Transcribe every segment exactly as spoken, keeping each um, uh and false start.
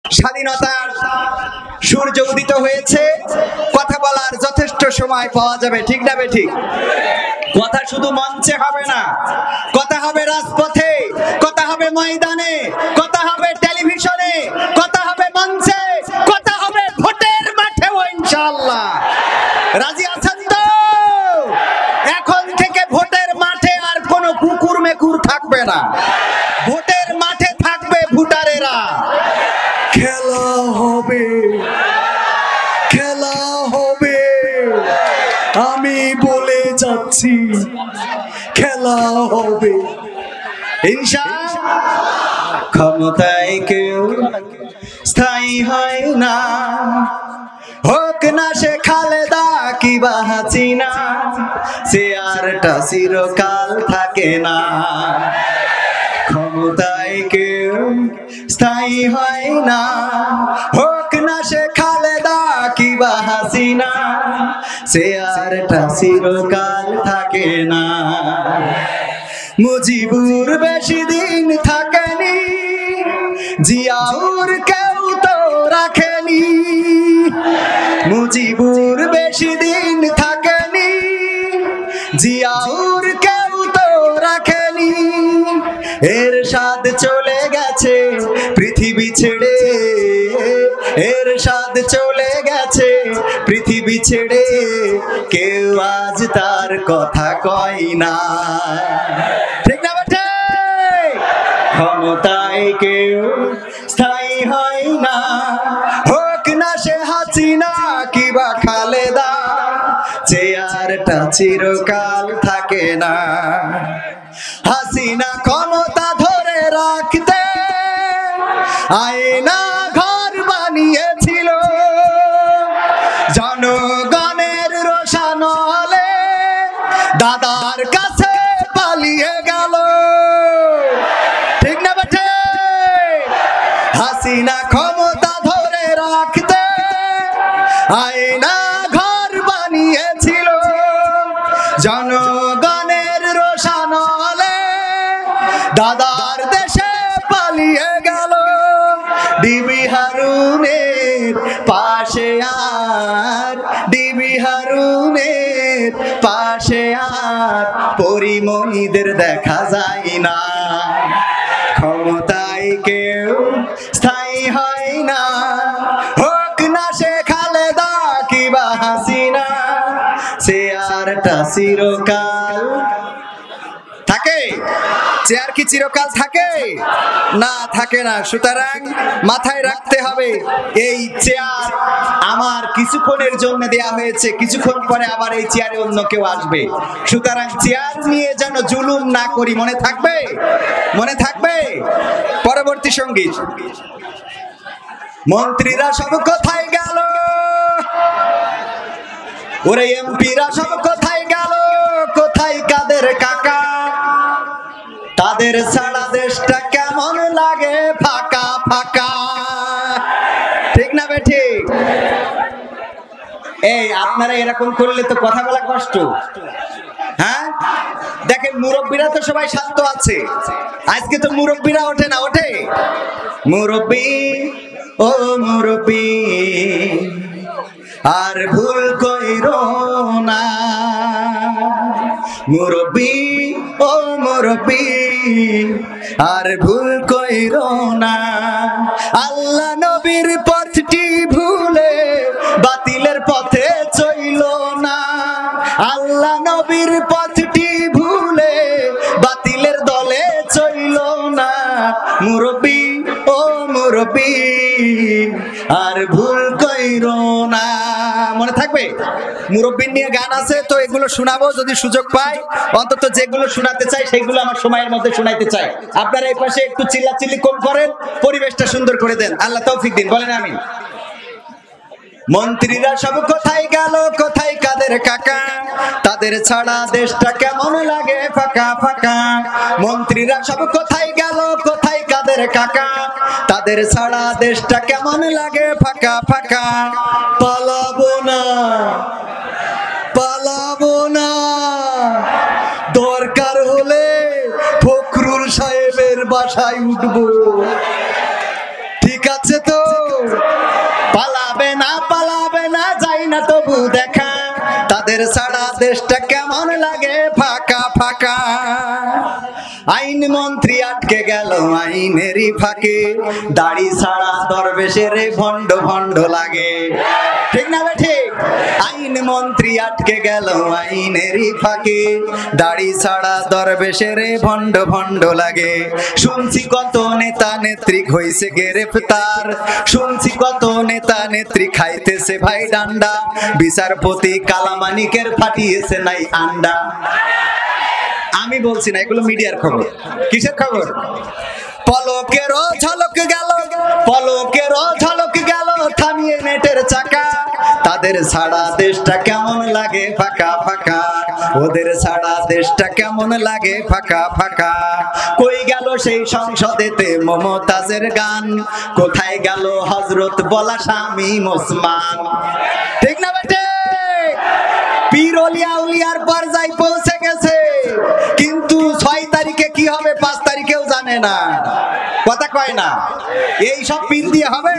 স্বাধীনতার সূর্য উদিত হয়েছে, কথা বলার যথেষ্ট সময় পাওয়া যাবে, ঠিক না বেঠিক? কথা শুধু মঞ্চে হবে না, কথা হবে রাজপথে, কথা হবে ময়দানে, কথা হবে টেলিভিশনে, কথা হবে মঞ্চে, কথা হবে ভোটের মাঠেও ইনশাআল্লাহ। রাজি আছেন তো? এখন থেকে ভোটের মাঠে আর কোনো কুকুর মেকুর থাকবে না, ভোটের মাঠে থাকবে ভোটারেরা। খেলা হবে, খেলা হবে, আমি বলে যাচ্ছি খেলা হবে ইনশাআল্লাহ। ক্ষমতায় কেউ স্থায়ী হয় না, হোক না সে খালেদা কিবা হাসিনা, চেয়ারটা চিরকাল থাকে না। ক্ষমতায় কেউ স্থায়ী হয় না, হোক না সে খালেদা কিবা হাসিনা, চেয়ারটা চিরকাল থাকে না। মুজিবুর বেশি দিন থাকেনি, জিয়াউর কেউ তো রাখেনি। মুজিবুর বেশি দিন থাকেনি, জিয়াউর কেউ তো রাখেনি। এরশাদ চলে গেছে পৃথিবী ছেড়ে, এরশাদ চলে গেছে পৃথিবী ছেড়ে, কেউ আজ তার কথা কয় না, ঠিক না বেঠে? ক্ষমতায় কেউ স্থায়ী হয় না, হোক না সে হাসিনা কিবা খালেদা, চেয়ারটা চিরকাল থাকে না। হাসিনা ক্ষমতা ধরে রাখতে আয়না ঘর বানিয়েছিল, জনগণের রোশানলে দাদার কাছে পালিয়ে গেল, ঠিক না বেঠে? হাসিনা ক্ষমতা ধরে রাখতে আয়না ঘর বানিয়েছিল, জনগণের রোশানলে দাদার দেশে পালিয়ে গেল। ডিবি হারুনের পাশে আর, ডিবি হারুনের পাশে আর পরিমণিদের দেখা যায় না। ক্ষমতায় কেউ স্থায়ী হয় না, হোক না সে খালেদা কিবা হাসিনা, চেয়ারটা চিরকাল থাকে। চেয়ার কি চিরকাল থাকে? না, থাকে না। সুতরাং মাথায় রাখতে হবে, এই চেয়ার আমার কিছুক্ষণের জন্য দেয়া হয়েছে, কিছুক্ষণ পরে আবার এই চেয়ারে অন্য কেউ আসবে। সুতরাং চেয়ার নিয়ে যেন জুলুম না করি, মনে থাকবে? মনে থাকবে? পরবর্তী সঙ্গীত। মন্ত্রীরা সব কোথায় গেল, ওরে এমপিরা সব কোথায় গেল, কোথায় কাদের কাকা, তাদের ছাড়া দেশটা কেমন লাগে ফাঁকা ফাঁকা, ঠিক না বেঠিক? এই আপনারা এরকম করলে তো কথা বলা কষ্ট। হ্যাঁ, দেখেন মুরব্বীরা তো সবাই শান্ত আছে, আজকে তো মুরব্বীরা ওঠে না, ওঠে? মুরব্বী ও মুরব্বী আর ভুল কইরো না, মুরব্বী ও মুরব্বী আর ভুল কইরো না। আল্লাহ নবীর পথটি ভুলে বাতিলের পথে চইল না, আল্লাহ নবীর পথটি ভুলে বাতিলের দলে চইল না। মুরব্বী ও মুরব্বী আর ভুল কইরো না। মনে থাকবে? মুরব্বীর নিয়ে গান আছে, তো এগুলো শোনাবো যদি সুযোগ পাই, অন্তত যেগুলো শোনাতে চাই সেগুলো আমার সময়ের মধ্যে শোনাইতে চাই। আপনারা এই পাশে একটু চিল্লাচিল্লি কম করেন, পরিবেশটা সুন্দর করে দেন, আল্লাহ তৌফিক দিন, বলেন আমিন। মন্ত্রীরা সব কোথায় গেল, কোথায় কাদের কাকা, তাদের ছাড়া দেশটা কেমন লাগে ফাঁকা ফাঁকা। মন্ত্রীরা সব কোথায় গেল, কোথায় কাদের কাকা, তাদের ছাড়া দেশটা কেমন লাগে ফাঁকা ফাঁকা। পালাবো না, পালাবো না, দরকার হলে ফখরুল সাহেবের বাসায় উঠবো, ঠিক আছে তো? না তবু দেখা, তাদের ছাড়া দেশটা কেমন লাগে ফাঁকা ফাঁকা। আইন মন্ত্রী আটকে গেল আইনেরই ফাঁকে, দাড়ি ছাড়া দরবেশের ভণ্ড ভণ্ড লাগে। ঠিক না ঠিক? আইন মন্ত্রী আটকে গেল আইনেরই ফাঁকে, দাড়ি ছাড়া দরবেশের ভণ্ড ভণ্ড লাগে। শুনছি কত নেতা নেত্রী হইছে গ্রেফতার, শুনছি কত নেতা নেত্রী খাইতেছে ভাই ডান্ডা, বিচারপতি কালামানিকের ফাটিয়েছে নাই আন্ডা। আমি বলছি না, এগুলো মিডিয়ার খবর। কিসের খবর? পলকের ঝলক গেল, পলকের ঝলক গেল থামিয়ে নেটের চাকা, তাদের ছাড়া দেশটা কেমন লাগে ফাঁকা ফাঁকা, ওদের ছাড়া দেশটা কেমন লাগে ফাঁকা ফাঁকা। কই গেল সেই সংসদেতে মমতাজের গান, কোথায় গেল হযরত বলা শামীম ওসমান? ঠিক না বেটে? পীর ওলিয়া উলিয়ার পর্যায়ে পৌঁছে গেছে, কিন্তু ছয় তারিখে কি হবে পাঁচ তারিখেও জানে না, কথা কয় না। এই সব পীর দিয়ে হবে?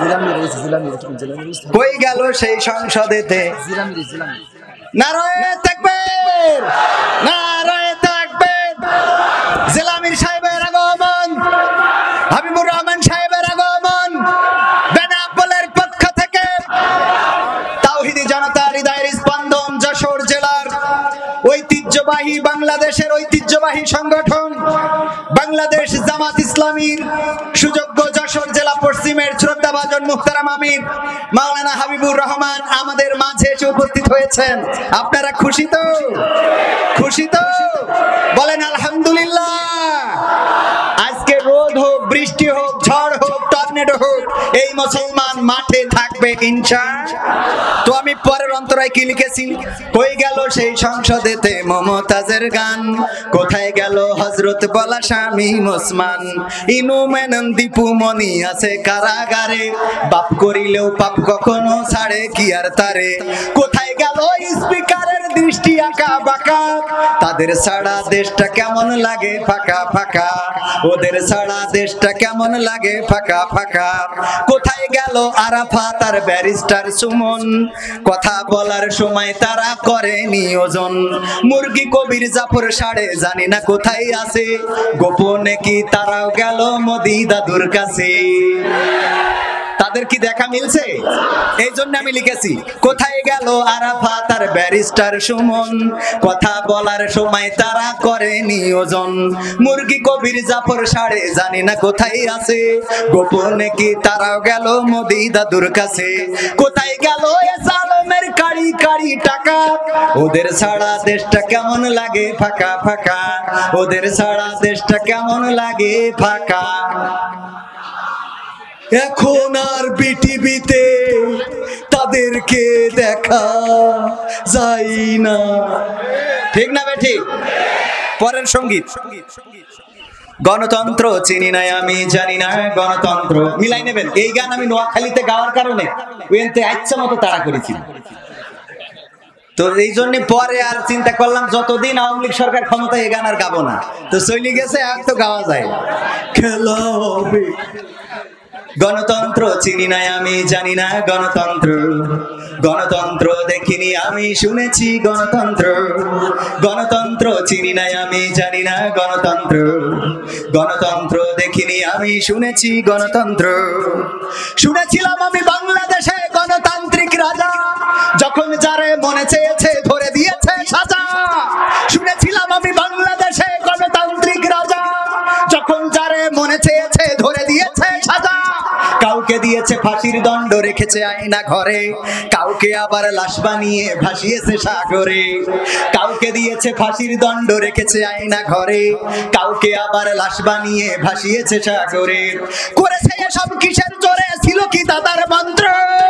কই গেল সেই সংসদেতে? নারায়ে তাকবীর, নারায়ে তাকবীর। জিলামির সাহেবের আগমন, হাবিবুর রহমান সাহেবের আগমন, বেনাপোলের পক্ষ থেকে তাওহীদি জনতা হৃদয়ের স্পন্দন যশোর জেলার ঐতিহ্যবাহী, বাংলাদেশের ঐতিহ্যবাহী সংগঠন বাংলাদেশ জামাত ইসলামীর সুযোগ্য যশোর জেলা পশ্চিমের শ্রদ্ধাভাজন মুহতারাম আমির মাওলানা হাবিবুর রহমান আমাদের মাঝে এসে উপস্থিত হয়েছেন। আপনারা খুশি তো? খুশি তো? বলেন আলহামদুলিল্লাহ। আজকে রোদ হোক, বৃষ্টি হোক, ঝড় হোক, টর্নেডো হোক, এই মুসলমান মাঠে থাকবে ইনশাআল্লাহ। তো আমি পরের অন্তরায় কি লিখেছি? কই গেল সেই সংসদেতে মমতাজের গান, কোথায় গেল হযরত বলা শামীম ওসমান? ইনু মেনন দীপু মনি আছে কারাগারে, বাপ করিলেও পাপ কখনো ছাড়ে কি আর তারে। কোথায় গেল স্পিকারের দৃষ্টি আঁকা বাঁকা, তাদের ছাড়া দেশটা কেমন লাগে ফাঁকা ফাঁকা, ওদের ছাড়া দেশটা কেমন লাগে ফাঁকা ফাঁকা। কোথায় গেল আরাফাত আর ব্যারিস্টার সুমন, কথা বলার সময় তারা করে নিয়োজন। মুরগি কবির জাফর সাড়ে জানি না কোথায় আছে, গোপনে কি তারাও গেল মোদি দাদুর কাছে? তাদের কি দেখা মিলছে? এই জন্য আমি লিখেছি কোথায় গেল আরাফাত আর ব্যারিস্টার সুমন, কথা বলার সময় তারা করে নিয়োজন। মুরগি কবির জাফর সাড়ে জানি না কোথায় আছে, গোপনে কি তারাও গেল মোদি দাদুর কাছে? কোথায় গেল সালমের কাড়ি কাড়ি টাকা, ওদের ছাড়া দেশটা কেমন লাগে ফাঁকা ফাঁকা, ওদের ছাড়া দেশটা কেমন লাগে ফাঁকা। এখন আর বিটিভিতে তাদেরকে দেখা যায় না। ঠিক না বে ঠিক? পরের সঙ্গীত, গণতন্ত্র চিনি নাই আমি জানি না গণতন্ত্র। মিলাই নেবেন, এই গান আমি নোয়াখালীতে গাওয়ার কারণে ওইতে ইচ্ছা মতো তাড়া করেছি। তো এই জন্য পরে আর চিন্তা করলাম যতদিন আওয়ামী লীগ সরকার ক্ষমতায় এই গান আর গাবো না। তো চলে গেছে, আর তো গাওয়া যায়। খেলা হবে গণতন্ত্র চিনি নাই আমি জানি না গণতন্ত্র, গণতন্ত্র দেখিনি আমি শুনেছি গণতন্ত্র, গণতন্ত্র চিনি নাই আমি জানি না গণতন্ত্র, গণতন্ত্র দেখিনি আমি শুনেছি গণতন্ত্র। শুনেছিলাম আমি বাংলাদেশে গণতান্ত্রিক রাজা, যখন যারে মনে চেয়েছে ধরে দিয়েছে সাজা। শুনেছিলাম আমি বাংলাদেশে গণতান্ত্রিক রাজা, যখন যারে মনে চেয়েছে ধরে দিয়েছে সাজা। কাউকে দিয়েছে ফাঁসির দণ্ড রেখেছে আয়না ঘরে, কাউকে আবার লাশ বানিয়ে ভাসিয়েছে সাগরে। কাউকে দিয়েছে ফাঁসির দণ্ড রেখেছে আয়না ঘরে, কাউকে আবার লাশ বানিয়ে ভাসিয়েছে সাগরে। করেছে এসব কিসের জোরে, ছিল কি দাদার মন্ত্র?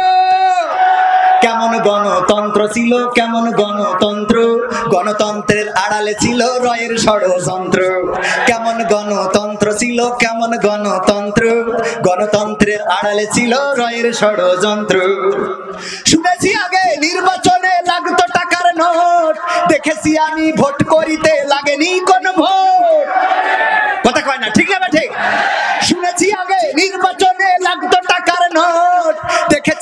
কেমন গণতন্ত্র ছিল, কেমন গণতন্ত্র, গণতন্ত্রের আড়ালে ছিল রয়ের ষড়যন্ত্র। কেমন গণতন্ত্র ছিল, কেমন গণতন্ত্র, গণতন্ত্রের আড়ালে ছিল রয়ের ষড়যন্ত্র। শুনেছি আগে নির্বাচনে লাগতো টাকার নোট, দেখেছি আমি ভোট করিতে লাগেনি কোন ভোট। কথা কয় না, ঠিক না ঠিক? শুনেছি আগে নির্বাচনে লাগতো টাকার নোট, দেখেছি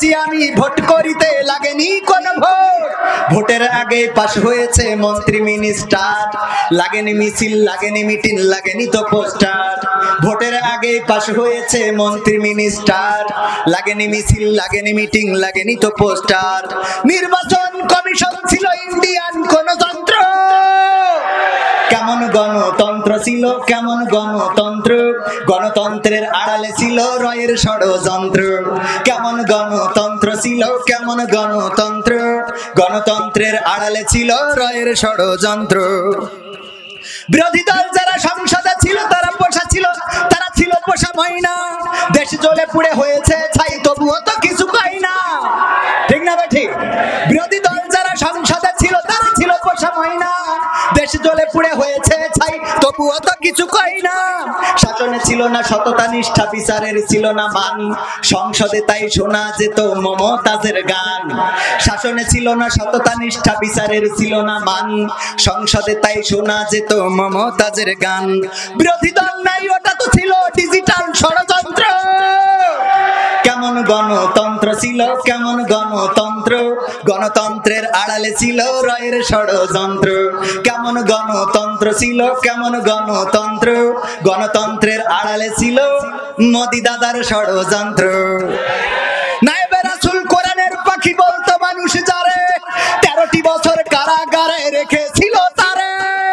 দেখেছি আমি ভোট করিতে লাগেনি কোন ভোট, ভোটের আগে পাশ হয়েছে মন্ত্রী মিনিস্টার, লাগেনি মিছিল লাগেনি মিটিং লাগেনি তো পোস্টার, ভোটের আগে পাশ হয়েছে মন্ত্রী মিনিস্টার, লাগেনি মিছিল লাগেনি মিটিং লাগেনি তো পোস্টার, নির্বাচন কমিশন ছিল ইন্ডিয়ান কোন যন্ত্র, কেমন গণতন্ত্র ছিল কেমন গণতন্ত্র, গণতন্ত্রের আড়ালে ছিল রয়ের ষড়যন্ত্র, কেমন গণতন্ত্র ছিল কেমন গণতন্ত্র, গণতন্ত্রের আড়ালে ছিল রয়ের ষড়যন্ত্র। বিরোধী দল যারা সংসদে ছিল তারা পোষা ছিল, তারা ছিল পোষা ময়না, দেশ জ্বলে পুড়ে হয়েছে ছাই তবুও তো কিছু পাই না, ঠিক না ঠিক? বিরোধী দল যারা সংসদে ছিল তারা ছিল পোষা ময়না, দেশ জ্বলে পুড়ে হয়েছে ছাই তবুও তো কিছু কই না, শাসনে ছিল না সততা নিষ্ঠা বিচারের ছিল না মান, সংসদে তাই শোনা যেত মমতাজের গান, শাসনে ছিল না সততা নিষ্ঠা বিচারের ছিল না মান, সংসদে তাই শোনা যেত মমতাজের গান। বিরোধী দল নাই ওটা তো ছিল ডিজিটাল ষড়যন্ত্র, কেমন গণতন্ত্র ছিল কেমন গণতন্ত্র, গণতন্ত্রের আড়ালে ছিল রয়ের ষড়যন্ত্র, কেমন গণতন্ত্র ছিল কেমন গণতন্ত্র, গণতন্ত্রের আড়ালে ছিল মোদি দাদার ষড়যন্ত্র। নায়েবে রাসূল কোরআনের পাখি বলতো মানুষ যারে, তেরোটি বছর কারাগারে রেখেছিল তারে,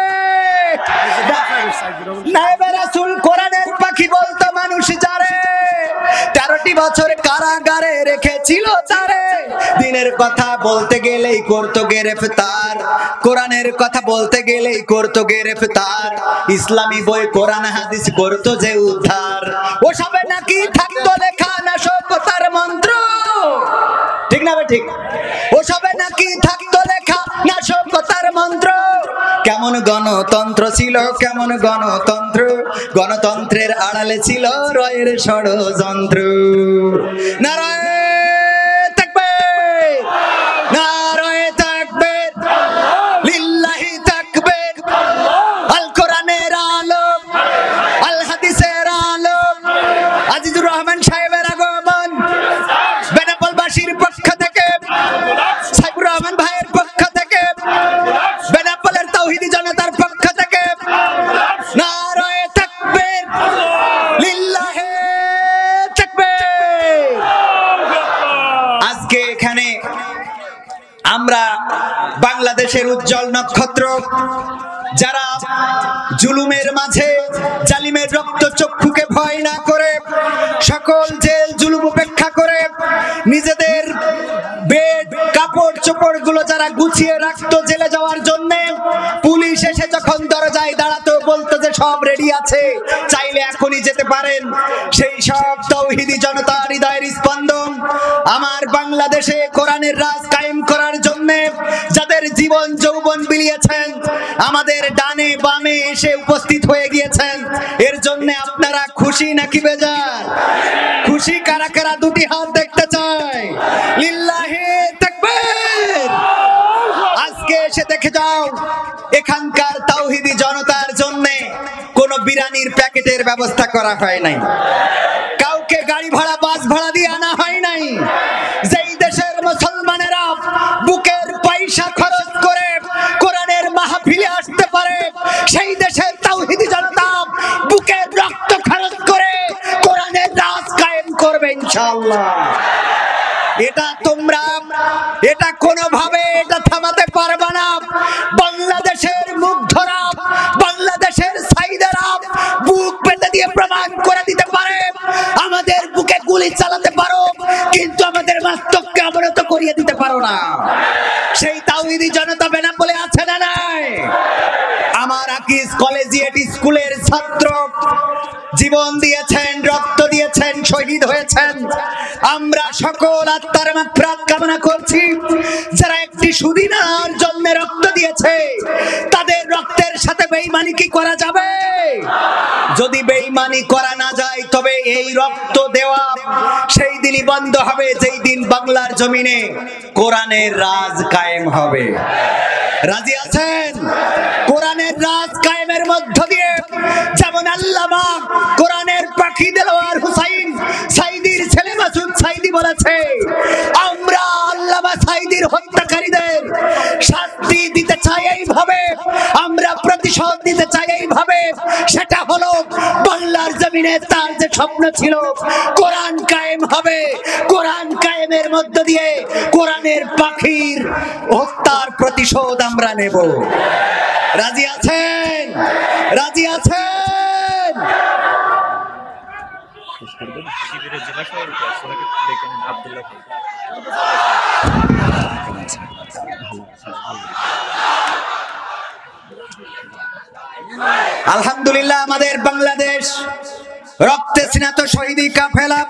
নায়েবে রাসূল কোরআনের পাখি বলতো মানুষ যারে, তেরোটি বছর কারাগারে রেখেছিল তারে, দিনের কথা বলতে গেলেই করতো গ্রেফতার, কোরআনের কথা বলতে গেলেই করতো গ্রেফতার, ইসলামী বই কোরআন হাদিস করতো যে উদ্ধার, ও সবে নাকি থাকতো লেখা না সভ্যতার মন্ত্র, ঠিক না ঠিক? ও সবে নাকি থাকতো লেখা না সভ্যতার মন্ত্র, কেমন গণতন্ত্র ছিল কেমন গণতন্ত্র, গণতন্ত্রের আড়ালে ছিল রয়ের ষড়যন্ত্র। নারায়ে তাকবীর, নারায়ে তাকবীর, লিল্লাহি তাকবীর, আল কোরআনের আলো, আল হাদিসের আলো, আজিজুর রহমান সাহেবের আগমন, বেনাপোলবাসীর পক্ষ থেকে, সাইফুর রহমান ভাইয়ের পক্ষ থেকে, বেনাপোলের তাওহীদি জনতার পক্ষ থেকে, নারায়ে তাকবীর, লিল্লাহি তাকবীর। আজকে এখানে আমরা বাংলাদেশের উজ্জ্বল নক্ষত্র, যারা জুলুমের মাঝে জালিমের রক্ত চক্ষুকে ভয় না করে সকল জেল জুলুম উপেক্ষা করে নিজেদের বেড কাপড় চোপড় গুলো যারা গুছিয়ে রাখতো জেলে যাওয়ার জন্য, পুলিশ এসে যখন দরজায় দাঁড়াতো বলতো যে সব রেডি আছে চাইলে এখনই যেতে পারেন, সেই সব তাওহীদি জনতার হৃদয়ের স্পন্দন আমার বাংলাদেশে কোরআনের রাজ কায়েম করার জন্য যাদের জীবন যৌবন বিলিয়েছেন, আমাদের ডানে বামে এসে উপস্থিত হয়ে গিয়েছেন, এর জন্য আপনারা খুশি নাকি বেজার? খুশি কারা কারা দুটি হাত দেখতে চায়? লিল্লাহি তাকবীর। আজকে এসে দেখে যাও এখানকার তাওহীদি জনতার জন্য কোনো বিরানির প্যাকেটের ব্যবস্থা করা হয় নাই, কাউকে গাড়ি ভাড়া বাস ভাড়া দিয়ে আনা হয় নাই, যেই দেশের মুসলমানেরা বুকের পয়সা খরচ করে কোরআনের মাহফিলে আসতে পারে, সেই দেশের তাওহীদি জনতা বুকের রক্ত খরচ করে কোরআনের রাজ কায়েম করবে ইনশাআল্লাহ। এটা তোমরা এটা কোনোভাবে এটা থামাতে পারবে না। বাংলাদেশের মুগ্ধরা, বাংলাদেশের সাইদারা বুক পেতে দিয়ে প্রমাণ করে দিতে পারে আমাদের বুকে গুলি চালাতে পারো, কিন্তু আমাদের মস্তককে অবনত করিয়ে দিতে পারো না। সেই তাওহীদি জনতা বেনাপোলে আছে না নাই? আমার আকিজ কলেজিয়েট স্কুলের ছাত্র জীবন দিয়েছেন, রক্ত দিয়েছেন, শহীদ হয়েছেন। আমরা সকল আত্মার মাগফিরাত কামনা করছি। যারা একটি সুদিনার জন্য রক্ত দিয়েছে, তাদের রক্তের সাথে বেঈমানি কি করা যাবে? যদি বেঈমানি করা না যায় তবে এই রক্ত দেওয়া সেই দিনই বন্ধ হবে যেই দিন বাংলার জমিনে কোরআনের রাজ কায়েম হবে। রাজি আছেন? কোরআনের রাজ কায়েমের মধ্য দিয়ে যেমন আল্লামা কোরআনের পাখি দেলোয়ার হুসাইন সাইদির ছেলে মাসুদ সাইদি বলেছে, জমিনে তার যে স্বপ্ন ছিল কোরআন কায়েম হবে, কোরআন কায়েমের মধ্য দিয়ে কোরআনের পাখির হত্যার প্রতিশোধ আমরা নেব। রাজি আছেন? রাজি আছেন? আলহামদুলিল্লাহ, আমাদের বাংলাদেশ রক্তে স্নাত শহীদি কাফেলা,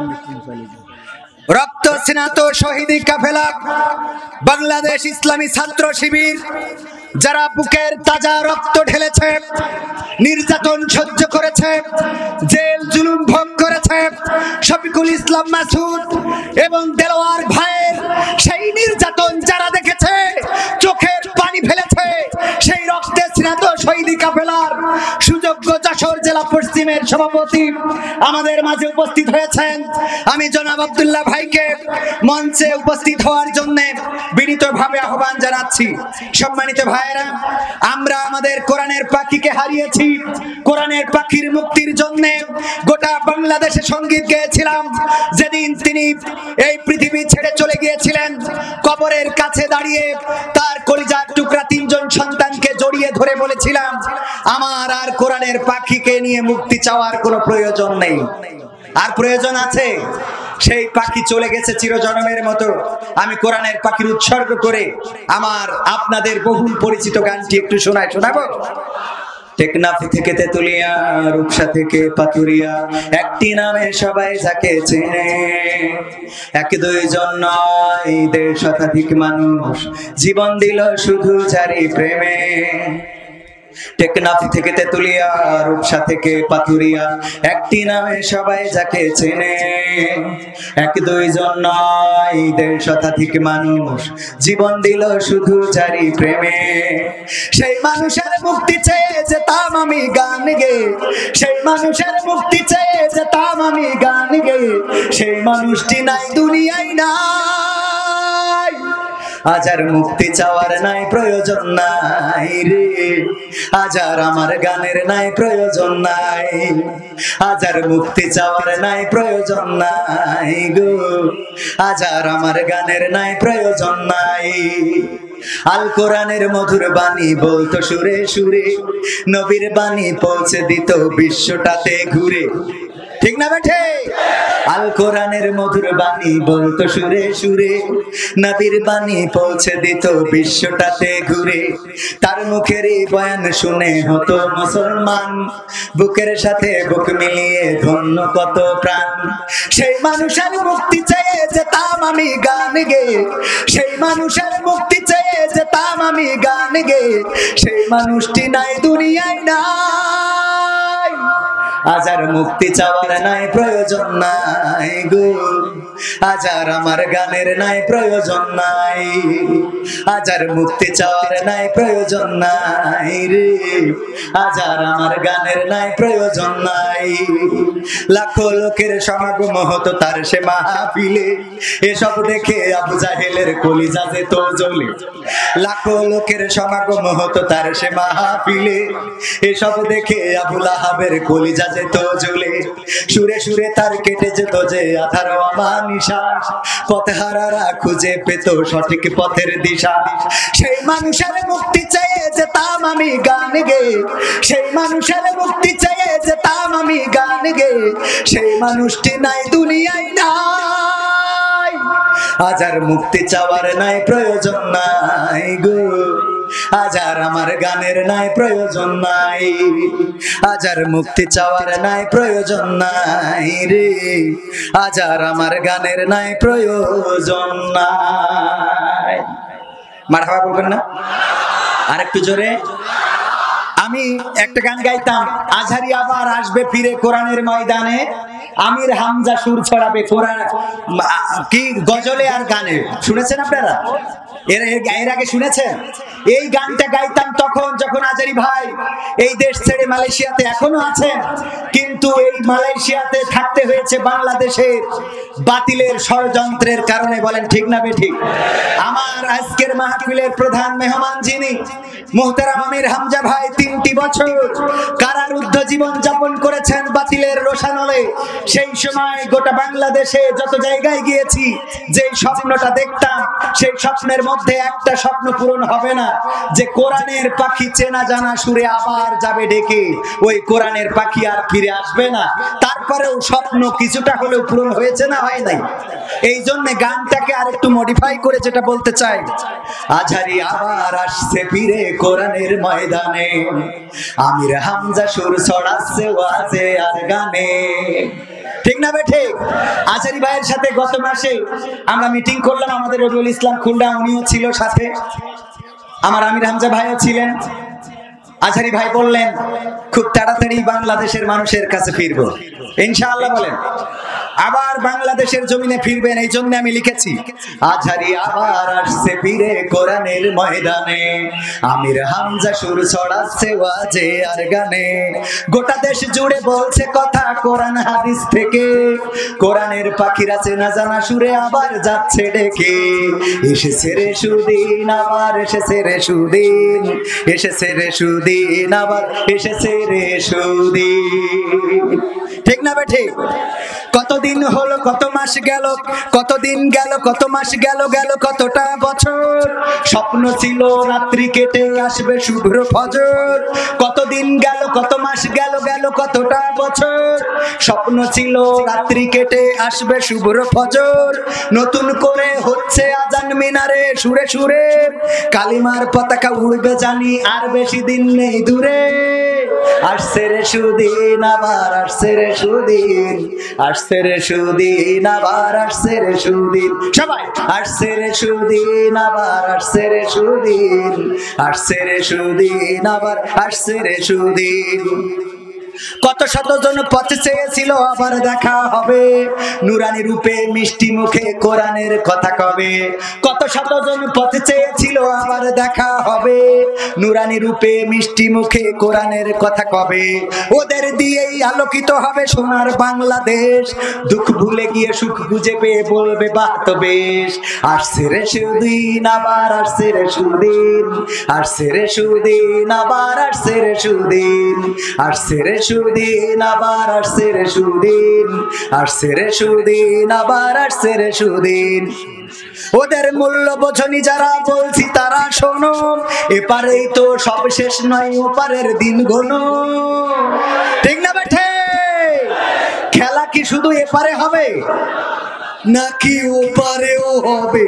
রক্ত স্নাত শহীদি কাফেলা বাংলাদেশ ইসলামী ছাত্র শিবির, যারা বুকের তাজা রক্ত ঢেলেছে, নির্যাতন সহ্য করেছে, জেল জুলুম ভোগ করেছে, শফিকুল ইসলাম মাসুদ এবং দেলোয়ার ভাইয়ের সেই নির্যাতন যারা দেখেছে, চোখের পানি ফেলেছে, সেই রক্তে স্নাত শহীদি কাফেলার সুযোগ্য যশোর জেলা পশ্চিমের সভাপতি আমাদের মাঝে উপস্থিত হয়েছেন। আমি জনাব আব্দুল্লাহ ভাইকে মঞ্চে উপস্থিত হওয়ার জন্য বিনীতভাবে আহ্বান জানাচ্ছি। সম্মানিত ভাইয়েরা, আমরা আমাদের কোরআনের পাখিকে হারিয়েছি। কোরআনের পাখির মুক্তির জন্য গোটা বাংলাদেশে সঙ্গীত গেয়েছিলাম। যেদিন তিনি এই পৃথিবী ছেড়ে চলে গিয়েছিলেন, কবরের কাছে দাঁড়িয়ে তার কলিজার টুকরা তিনজন সন্তানকে জড়িয়ে ধরে বলেছিলাম, আমার আর কোরআনের পাখিকে নিয়ে মুক্তি চাওয়ার কোনো প্রয়োজন নেই। আর প্রয়োজন আছে? সেই পাখি চলে গেছে চিরজনমের মতো। আমি কোরআনের পাখির উৎসর্গ করে আমার আপনাদের বহুল পরিচিত গানটি একটু শোনায় শোনাবো। টেকনাফ থেকে তেতুলিয়া, রূপসা থেকে পাতুরিয়া, একটি নামে সবাই যাকে চেনে, এক দুইজন নয় দেড় শতাধিক মানুষ জীবন দিল শুধু যারি প্রেমে। টেকনাফ থেকে তেতুলিয়া, রূপসা থেকে পাতুরিয়া, একটি নামে সবাই যাকে চেনে, এক দুইজন নয় দেড় শতাধিক মানুষ জীবন দিল শুধু যারি প্রেমে। সেই মানুষের মুক্তি চেয়ে যেতাম আমি গান গে, সেই মানুষের মুক্তি চেয়ে যেতাম আমি গান গে, সেই মানুষটি নাই দুনিয়ায় নাই। আজ আর মুক্তি চাওয়ার নাই প্রয়োজন নাই রে, আজ আর আমার গানের নাই প্রয়োজন নাই, আজ আর মুক্তি চাওয়ার নাই প্রয়োজন নাই গো, আজ আর আমার গানের নাই প্রয়োজন নাই। আল কোরআনের মধুর বাণী বলতো সুরে সুরে, নবীর বাণী পৌঁছে দিত বিশ্বটাতে ঘুরে। ঠিক না বেঠে? আল কোরআনের মধুর বাণী বলতো সুরে সুরে, নবীর বাণী পৌঁছে দিত বিশ্বটাতে ঘুরে। তার মুখেরই বয়ান শুনে হতো মুসলমান, বুকের সাথে বুক মিলিয়ে ধন্য কত প্রাণ। সেই মানুষের মুক্তি চেয়ে যেতাম আমি গান গে, সেই মানুষের মুক্তি চেয়ে যেতাম আমি গান গে, সেই মানুষটি নাই দুনিয়ায় নাই। আজ আর মুক্তি চাওয়ার নাই প্রয়োজন নাই গো, আজ আর আমার গানের নাই প্রয়োজন নাই, আজ আর মুক্তি চাওয়ার নাই প্রয়োজন নাই রে, আজ আর আমার গানের নাই প্রয়োজন নাই। লাখো লোকের সমাগম হতো তার সে মাহফিলে, এসব দেখে আবু জাহেলের কলিজা যেত জ্বলে। লাখো লোকের সমাগম হতো তার সে মাহফিলে, এসব দেখে আবু লাহাবের কলিজা যেত জ্বলে। সুরে সুরে তার কেটে যেত যে আধার অমানিসা, পথহারারা খুঁজে পেত সঠিক পথের দিশা। সেই মানুষের মুক্তি চেয়ে যেতাম আমি গান গে, সেই মানুষের মুক্তি চেয়ে যেতাম আমি গান গে, সেই মানুষটি নাই দুনিয়ায় নাই। আজ আর মুক্তি চাওয়ার নাই প্রয়োজন নাই গো, আজ আর আমার গানের নাই প্রয়োজন নাই, আজ আর মুক্তি চাওয়ার নাই প্রয়োজন নাই রে, আজ আর আমার গানের নাই প্রয়োজন নাই। মারহাবা বলবেন না? আর একটু জোরে। আমি একটা গান গাইতাম, আজহারি আবার আসবে ফিরে কোরআনের ময়দানে, আমির হামজা সুর ছড়াবে কোরআন, কি গজলে আর গানে। শুনেছেন আপনারা? এর এর আগে শুনেছেন? এই গানটা গাইতাম তখন যখন আজহারি ভাই এই দেশ ছেড়ে মালয়েশিয়াতে এখনো আছেন, কিন্তু কিন্তু এই মালয়েশিয়াতে থাকতে হয়েছে বাংলাদেশের বাতিলের ষড়যন্ত্রের কারণে। বলেন ঠিক না বেঠিক? আমার আজকের মাহফিলের প্রধান মেহমান যিনি মুহতারাম আমির হামজা ভাই, তিনটি বছর কারারুদ্ধ জীবন যাপন করেছেন বাতিলের রোষানলে। সেই সময় গোটা বাংলাদেশে যত জায়গায় গিয়েছি, যে স্বপ্নটা দেখতাম, সেই স্বপ্নের মধ্যে একটা স্বপ্ন পূরণ হবে না, যে কোরআনের পাখি চেনা জানা সুরে আবার যাবে ডেকে। ওই কোরআনের পাখি আর ফিরে আসবে না। তারপরেও স্বপ্ন কিছুটা হলেও পূরণ হয়েছে না হয় নাই? এই জন্য গানটাকে আর একটু মডিফাই করে যেটা বলতে চাই, আজহারি আবার আসছে ফিরে কোরআনের ময়দানে, আমির হামজা সুর ছড়াচ্ছে ওয়াজে আর গানে। ঠিক না বে ঠিক? আজহারি ভাইয়ের সাথে গত মাসে আমরা মিটিং করলাম, আমাদের রবিউল ইসলাম খুলনা উনিও ছিল সাথে, আমার আমির হামজা ভাইও ছিলেন। আজহারি ভাই বললেন খুব তাড়াতাড়ি বাংলাদেশের মানুষের কাছে ফিরবো ইনশাআল্লাহ। বলেন আবার বাংলাদেশের জমিনে ফিরবেন। এই জন্য আমি লিখেছি, আজহারি আবার আসছে ফিরে কোরআনের ময়দানে, আমির হামজা সুর ছড়াচ্ছে ওয়াজে আর গানে। গোটা দেশ জুড়ে বলছে কথা কোরআন হাদিস থেকে, কোরআনের পাখিরা চেনা জানা সুরে আবার যাচ্ছে ডেকে। এসেছে রে সুদিন, আবার এসেছে রে সুদিন, এসেছে রে সুদিন, আবার এসেছে রে সুদিন। ঠিক না বে ঠিক? কতদিন হলো, কত মাস গেল, কতদিন গেল, কত মাস গেল, গেল কতটা বছর। স্বপ্ন ছিল রাত্রি কেটে আসবে শুভ্র ফজর। কতদিন গেল, কত মাস গেল, গেল কতটা বছর। স্বপ্ন ছিল রাত্রি কেটে আসবে শুভ্র ফজর। নতুন করে হচ্ছে আজান মিনারে সুরে সুরে, কালিমার পতাকা উড়বে জানি আর বেশি দিন নেই দূরে। আসছে রে সুদিন, আবার আসছে রে সুদিন, আসছে রে সুদিন, আবার আসছে রে সুদিন। সবাই আসছে রে সুদিন, আবার আসছে রে সুদিন, আসছে রে সুদিন, আবার আসছে রে সুদিন। কত শতজন পথে চেয়েছিল আবার দেখা হবে, নুরানি রূপে মিষ্টি মুখে কোরআনের কথা কবে। কত শতজন পথে চেয়েছিল আবার দেখা হবে, নুরানি রূপে মিষ্টি মুখে কোরআনের কথা কবে। ওদের দিয়েই আলোকিত হবে সোনার বাংলাদেশ, দুঃখ ভুলে গিয়ে সুখ খুঁজে পেয়ে বলবে বাহ তো বেশ। আসছে রে সুদিন, আবার আসছে রে সুদিন, আসছে রে সুদিন, আবার আসছে রে সুদিন, আসছে রে সুদিন, আবার আসছে রে সুদিন, আসছে রে সুদিন, আবার আসছে রে সুদিন। ওদের মূল্য বোঝনি যারা, বলছি তারা শোনো, এপারেই তো সব শেষ নয়, ওপারের দিন গোনো। ঠিক না বেঠে? খেলা কি শুধু এপারে হবে নাকি ওপারেও হবে?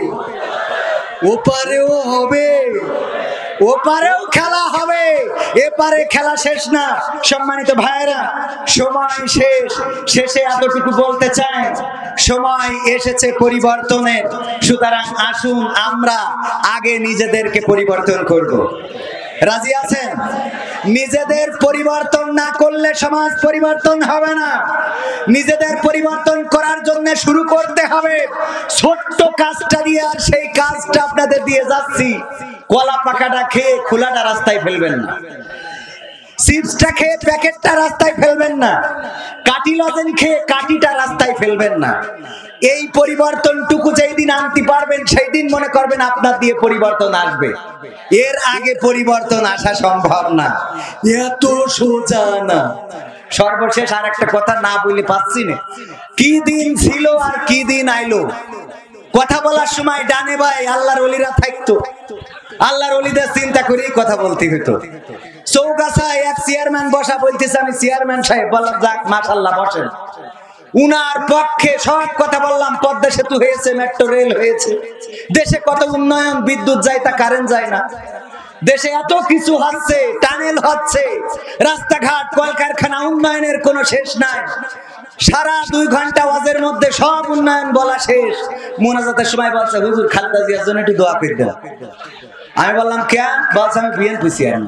ওপারেও হবে, ওপারেও খেলা হবে, এপারে খেলা শেষ না। সম্মানিত ভাইয়েরা, সময় শেষ, শেষে এতটুকু বলতে চাই, সময় এসেছে পরিবর্তনের। সুতরাং আসুন আমরা আগে নিজেদেরকে পরিবর্তন করব। রাজি আছেন? নিজেদের পরিবর্তন না করলে সমাজ পরিবর্তন হবে না। নিজেদের পরিবর্তন করার জন্য শুরু করতে হবে ছোট্ট কাজটা দিয়ে। আর সেই কাজটা আপনাদের দিয়ে যাচ্ছি, কলা পাকাটা খেয়ে খোলাটা রাস্তায় ফেলবেন না, চিপসটা খেয়ে প্যাকেটটা রাস্তায় ফেলবেন না, কাটি লজেন খেয়ে কাটিটা রাস্তায় ফেলবেন না। এই পরিবর্তনটুকু যেই দিন আনতে পারবেন, সেই দিন মনে করবেন আপনার দিয়ে পরিবর্তন আসবে। এর আগে পরিবর্তন আসা সম্ভব না, এত সোজা না। সর্বশেষ আর একটা কথা না বলে পাচ্ছি না, কি দিন ছিল আর কি দিন আইলো। কথা বলার সময় ডানে ভাই আল্লাহর ওলিরা থাকতো, আল্লাহর ওলিদের চিন্তা করেই কথা বলতে হতো। চৌগাছায় এক চেয়ারম্যান বসা, বলতেছে আমি চেয়ারম্যান সাহেব, বললাম যাক মাশাআল্লাহ বসেন। উনার পক্ষে সব কথা বললাম, পদ্মা সেতু হয়েছে, মেট্রো রেল হয়েছে, দেশে কত উন্নয়ন, বিদ্যুৎ যায় তা কারেন্ট যায় না, দেশে এত কিছু হচ্ছে, টানেল হচ্ছে, রাস্তাঘাট কলকারখানা, উন্নয়নের কোনো শেষ নাই। সারা দুই ঘন্টা ওয়াজের মধ্যে সব উন্নয়ন বলা শেষ। মোনাজাতের সময় বলছে হুজুর খালেদা জিয়ার জন্য একটু দোয়া করে দেন। আমি বললাম কেন? বলছে আমি বিএনপি চেয়ারম্যান।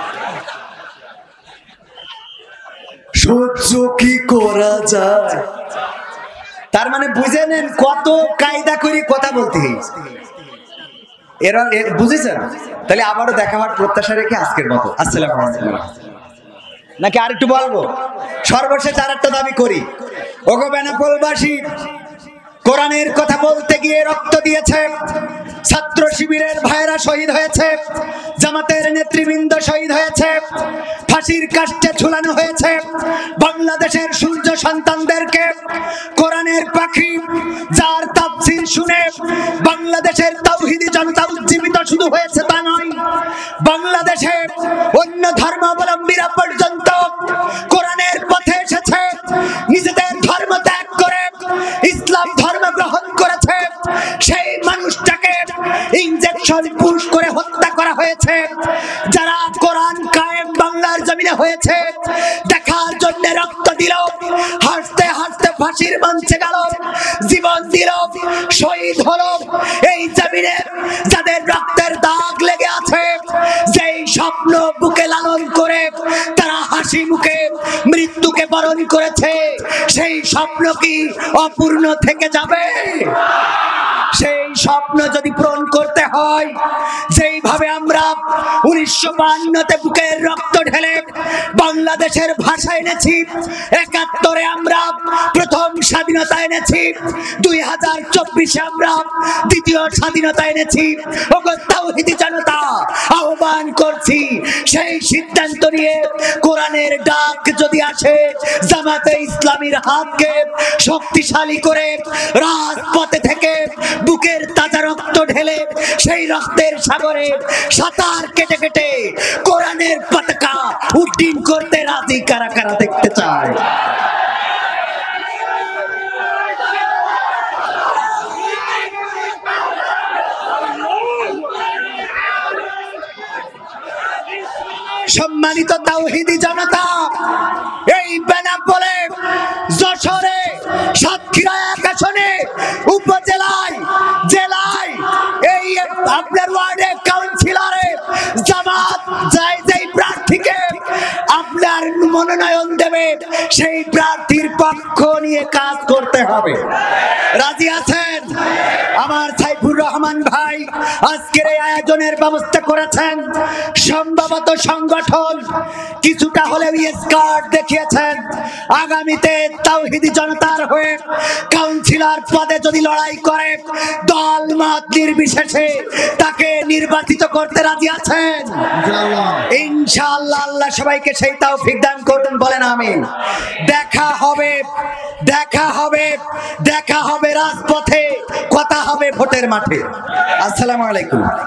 সহ্য কি করা যায়? তার মানে বুঝে নেন কত কায়দা করে কথা বলতে হয়েছে। এরা বুঝেছেন? তাহলে আবারও দেখা হওয়ার প্রত্যাশা রেখে আজকের মতো আসসালামু আলাইকুম। নাকি আর একটু বলবো? সর্বশেষ আর একটা দাবি করি, ওগো বেনাপোলবাসী, কোরআনের কথা বলতে গিয়ে রক্ত দিয়েছে, ছাত্র শিবিরের ভাইরা শহীদ হয়েছে, জামাতের নেতৃবৃন্দ শহীদ হয়েছে, ফাঁসির কাস্টে ঝুলানো হয়েছে বাংলাদেশের সূর্য সন্তানদেরকে। কোরআনের পাখি যার তাফসীর শুনে বাংলাদেশের তাওহীদি জনতা উজ্জীবিত শুধু হয়েছে তা নয়, বাংলাদেশে অন্য ধর্মাবলম্বীরা পর্যন্ত কোরআনের পথে এসেছে, নিজেদের ধর্ম ত্যাগ করে ইসলাম ধর্ম গ্রহণ করেছে। সেই মানুষটাকে ইনজেকশন পুশ করে হত্যা করা হয়েছে। যারা কোরআন কায়েম বাংলার জমিনে হয়েছে দেখার জন্য রক্ত দিল, হাসতে হাসতে ফাঁসির মঞ্চে গেল, জীবন দিল, শহীদ হলো এই জমিনে যাদের রক্তের দাগ লেগে আছে, যেই স্বপ্ন বুকে লালন করে তারা হাসি মুখে মৃত্যুকে বরণ করেছে, সেই স্বপ্ন কি অপূর্ণ থেকে যাবে? সেই স্বপ্ন যদি পূরণ করতে হয়, যেইভাবে আমরা উনিশশো বায়ান্নতে বুকের রক্ত ঢেলে বাংলাদেশের ভাষা এনেছি, একাত্তরে আমরা প্রথম স্বাধীনতা এনেছি, দুই হাজার চব্বিশে আমরা দ্বিতীয় স্বাধীনতা এনেছি, ওগো তাওহীদি জনতা আহ্বান করছি, সেই সিদ্ধান্ত নিয়ে কোরআনের ডাক যদি আসে, জামাতে ইসলামীর হাতকে শক্তিশালী করে রাজপথে থেকে বুকের তাজা রক্ত ঢেলে সেই রক্তের সাগরে সাঁতার কেটে কেটে কোরআনের পতাকা উড্ডীন করতে রাজি কারা কারা দেখতে চায়? সম্মানিত তাওহীদি জনতা, এই বেনাপোলে, যশোরে, সাতক্ষীরা এক আসনে, উপজেলায়, জেলায়, এই আপনার ওয়ার্ডে কাউন্সিলরে জামাত যাই যেই প্রার্থীকে আপনার মনোনয়ন দেবে সেই প্রার্থীর পক্ষ নিয়ে কাজ করতে হবে। রাজি আছেন? আমার সাইফুর রহমান ভাই আজকের এই আয়োজনের ব্যবস্থা করেছেন। সম্ভবত সংগঠন কিছুটা হলেও স্কার্ট দেখিয়েছেন। আগামীতে তাওহীদি জনতার হয়ে কাউন্সিলর পদে যদি লড়াই করে, দল মত নির্বিশেষে তাকে নির্বাচিত করতে রাজি আছেন? ইনশাআল্লাহ। আল্লাহ সবাইকে সেই তৌফিক দান করুন, বলেন আমিন। দেখা হবে, দেখা হবে, দেখা হবে রাজপথে, কথা হবে ভোটের মাঠে। আসসালামু আলাইকুম।